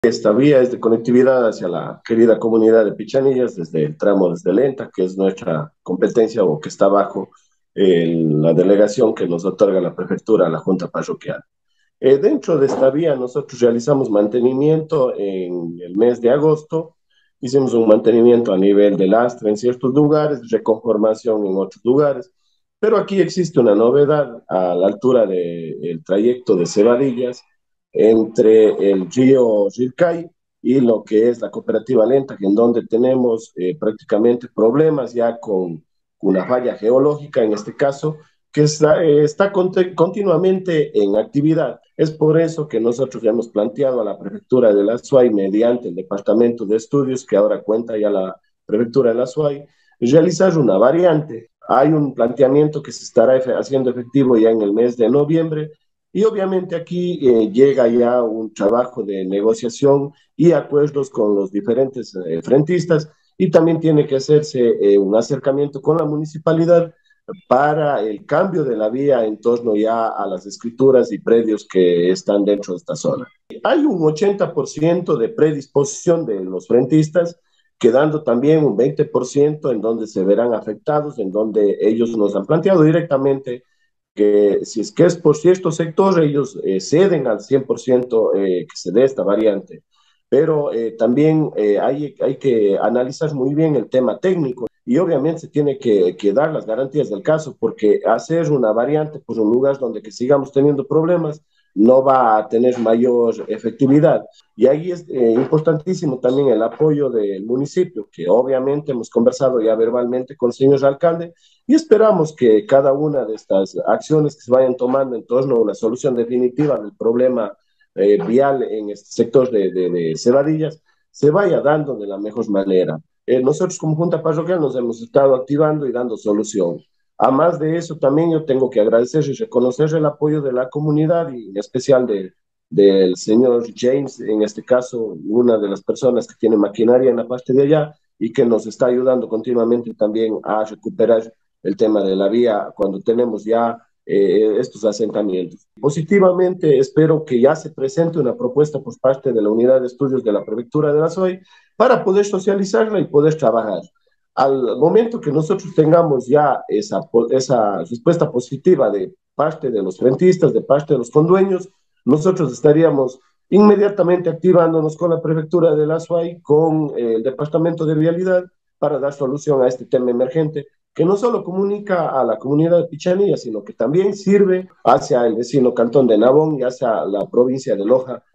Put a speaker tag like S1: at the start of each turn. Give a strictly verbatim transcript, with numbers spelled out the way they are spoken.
S1: Esta vía es de conectividad hacia la querida comunidad de Pichanillas, desde el tramo desde Lenta, que es nuestra competencia o que está bajo eh, la delegación que nos otorga la prefectura a la Junta Parroquial. Eh, dentro de esta vía nosotros realizamos mantenimiento en el mes de agosto, hicimos un mantenimiento a nivel de lastre en ciertos lugares, reconformación en otros lugares, pero aquí existe una novedad a la altura del trayecto de Cebadillas entre el río Rilcay y lo que es la cooperativa Lenta, en donde tenemos eh, prácticamente problemas ya con una falla geológica en este caso, que está, eh, está continuamente en actividad. Es por eso que nosotros ya hemos planteado a la prefectura de la SUAY, mediante el departamento de estudios que ahora cuenta ya la prefectura de la SUAY, realizar una variante. Hay un planteamiento que se estará haciendo efectivo ya en el mes de noviembre y obviamente aquí eh, llega ya un trabajo de negociación y acuerdos con los diferentes eh, frentistas y también tiene que hacerse eh, un acercamiento con la municipalidad para el cambio de la vía en torno ya a las escrituras y predios que están dentro de esta zona. Hay un ochenta por ciento de predisposición de los frentistas, quedando también un veinte por ciento en donde se verán afectados, en donde ellos nos han planteado directamente que si es que es por cierto sector, ellos eh, ceden al cien por ciento eh, que se dé esta variante. Pero eh, también eh, hay, hay que analizar muy bien el tema técnico y obviamente se tiene que, que, dar las garantías del caso, porque hacer una variante por un lugar donde que sigamos teniendo problemas no va a tener mayor efectividad. Y ahí es eh, importantísimo también el apoyo del municipio, que obviamente hemos conversado ya verbalmente con el señor alcalde y esperamos que cada una de estas acciones que se vayan tomando en torno a una solución definitiva del problema eh, vial en este sector de, de, de Cebadillas se vaya dando de la mejor manera. Eh, nosotros como Junta Parroquial nos hemos estado activando y dando solución. A más de eso, también yo tengo que agradecer y reconocer el apoyo de la comunidad y en especial de, del señor James, en este caso, una de las personas que tiene maquinaria en la parte de allá y que nos está ayudando continuamente también a recuperar el tema de la vía cuando tenemos ya eh, estos asentamientos. Positivamente, espero que ya se presente una propuesta por parte de la Unidad de Estudios de la Prefectura de la SUAY para poder socializarla y poder trabajar. Al momento que nosotros tengamos ya esa, esa respuesta positiva de parte de los rentistas, de parte de los condueños, nosotros estaríamos inmediatamente activándonos con la Prefectura de la SUAY, con eh, el Departamento de Vialidad, para dar solución a este tema emergente que no solo comunica a la comunidad de Pichanilla, sino que también sirve hacia el vecino cantón de Nabón y hacia la provincia de Loja,